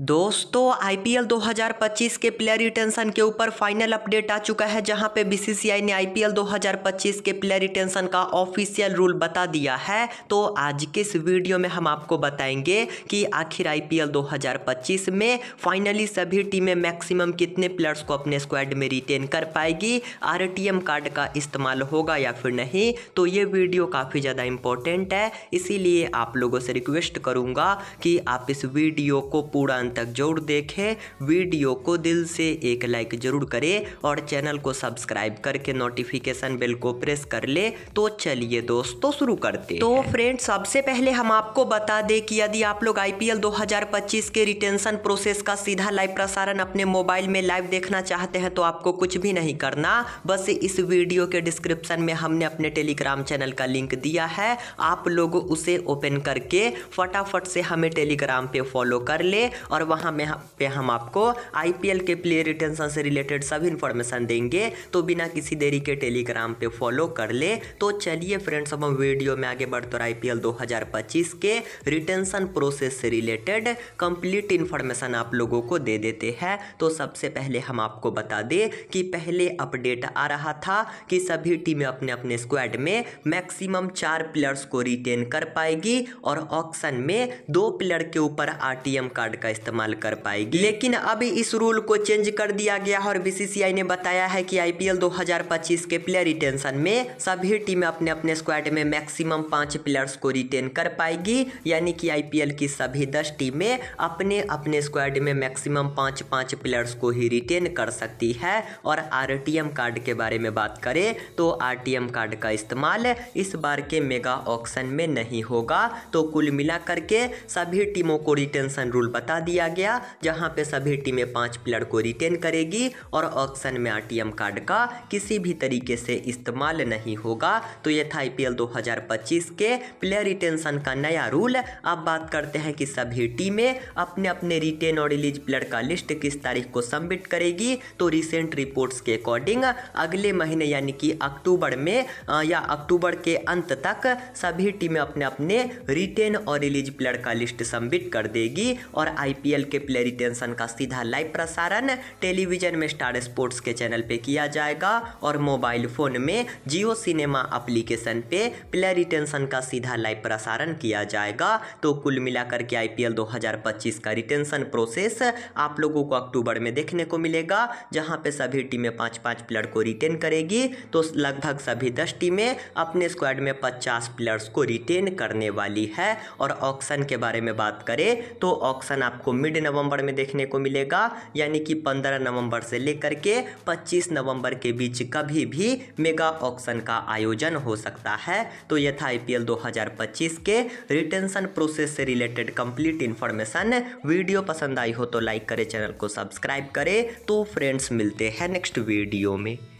दोस्तों आईपीएल 2025 के player retention के ऊपर फाइनल अपडेट आ चुका है, जहां पे बीसीसीआई ने आईपीएल 2025 के प्लेयर रिटेंशन का ऑफिशियल रूल बता दिया है। तो आज के इस वीडियो में हम आपको बताएंगे कि आखिर आईपीएल 2025 में फाइनली सभी टीमें मैक्सिमम कितने प्लेयर्स को अपने स्क्वाड में रिटेन कर पाएगी, आरटीएम कार्ड का इस्तेमाल होगा या फिर नहीं। तो ये वीडियो काफ़ी ज़्यादा इंपॉर्टेंट है, इसीलिए आप लोगों से रिक्वेस्ट करूँगा कि आप इस वीडियो को पूरा तक जरूर देखें, वीडियो को दिल से एक लाइक जरूर करें और चैनल को सब्सक्राइब करके नोटिफिकेशन बेल को प्रेस कर ले। तो चलिए दोस्तों शुरू करते हैं। तो फ्रेंड्स सबसे पहले हम आपको बता दें कि यदि आप लोग आईपीएल 2025 के रिटेंशन प्रोसेस का सीधा लाइव प्रसारण अपने मोबाइल में लाइव देखना चाहते हैं तो आपको कुछ भी नहीं करना, बस इस वीडियो के डिस्क्रिप्शन में हमने अपने टेलीग्राम चैनल का लिंक दिया है, आप लोग उसे ओपन करके फटाफट से हमें टेलीग्राम पे फॉलो कर ले और वहाँ पे हम आपको आईपीएल के प्लेयर रिटेंशन से रिलेटेड सभी इन्फॉर्मेशन देंगे। तो बिना किसी देरी के टेलीग्राम पे फॉलो कर ले। तो चलिए फ्रेंड्स अब हम वीडियो में आगे बढ़ते और आईपीएल 2025 के रिटेंशन प्रोसेस से रिलेटेड कंप्लीट इन्फॉर्मेशन आप लोगों को दे देते हैं। तो सबसे पहले हम आपको बता दें कि पहले अपडेट आ रहा था कि सभी टीमें अपने अपने स्क्वाड में मैक्सिमम 4 प्लेयर्स को रिटेन कर पाएगी और ऑक्शन में 2 प्लेयर के ऊपर आरटीएम कार्ड का इस्तेमाल कर पाएगी। लेकिन अब इस रूल को चेंज कर दिया गया और बीसीसीआई ने बताया है कि आईपीएल 2025 के प्लेयर रिटेंशन में सभी टीमें अपने अपने स्क्वाड में मैक्सिमम 5 प्लेयर्स को रिटेन कर पाएगी, यानी कि आईपीएल की सभी 10 टीमें अपने अपने स्क्वाड में मैक्सिमम 5 प्लेयर्स को ही रिटेन कर सकती है। और आरटीएम कार्ड के बारे में बात करें तो आरटीएम कार्ड का इस्तेमाल इस बार के मेगा ऑक्शन में नहीं होगा। तो कुल मिलाकर के सभी टीमों को रिटेंशन रूल बता दिया गया, जहां पे सभी टीमें 5 प्लेयर को रिटेन करेगी और ऑक्शन में आरटीएम कार्ड का किसी भी तरीके से इस्तेमाल नहीं होगा। तो ये था आईपीएल 2025 के प्लेयर रिटेंशन का नया रूल। अब बात करते हैं कि सभी टीमें अपने अपने रिटेन और रिलीज प्लेयर का लिस्ट किस तारीख को सबमिट करेगी। तो रिसेंट रिपोर्ट्स के अकॉर्डिंग अगले महीने यानी कि अक्टूबर में या अक्टूबर के अंत तक सभी टीमें अपने अपने रिटेन और रिलीज प्लेयर का लिस्ट सबमिट कर देगी और आईपीएल के प्लेयर रिटेंशन का सीधा लाइव प्रसारण टेलीविजन में स्टार स्पोर्ट्स के चैनल पे किया जाएगा और मोबाइल फोन में जियो सिनेमा एप्लीकेशन पे प्लेयर रिटेंशन का सीधा लाइव प्रसारण किया जाएगा। तो कुल मिलाकर के आईपीएल 2025 का रिटेंशन प्रोसेस आप लोगों को अक्टूबर में देखने को मिलेगा, जहां पे सभी टीमें 5 प्लेयर को रिटेन करेगी। तो लगभग सभी 10 टीमें अपने स्क्वाड में 50 प्लेयर्स को रिटेन करने वाली है। और ऑक्शन के बारे में बात करें तो ऑक्शन आपको मिड नवंबर में देखने को मिलेगा, यानी कि 15 नवंबर से लेकर के 25 नवंबर के बीच कभी भी मेगा ऑक्शन का आयोजन हो सकता है। तो यह था आईपीएल 2025 के रिटेंशन प्रोसेस से रिलेटेड कंप्लीट इन्फॉर्मेशन। वीडियो पसंद आई हो तो लाइक करें, चैनल को सब्सक्राइब करें। तो फ्रेंड्स मिलते हैं नेक्स्ट वीडियो में।